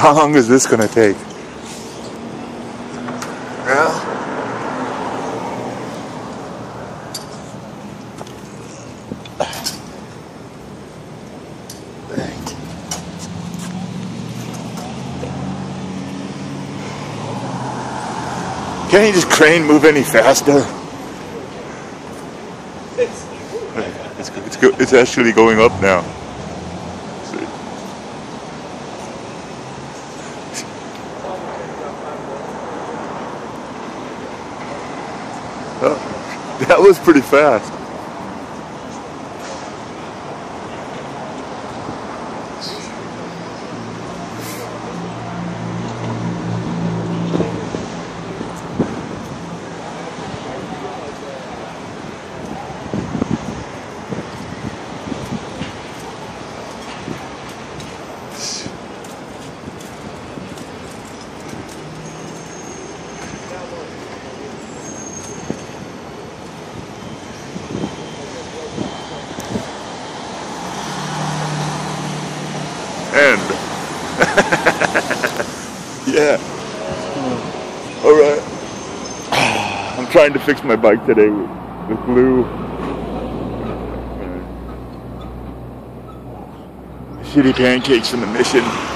How long is this gonna take? Yeah. Can't you just crane move any faster? It's actually going up now. Oh, that was pretty fast. End. Yeah. Alright. I'm trying to fix my bike today with glue. Shitty pancakes from the mission.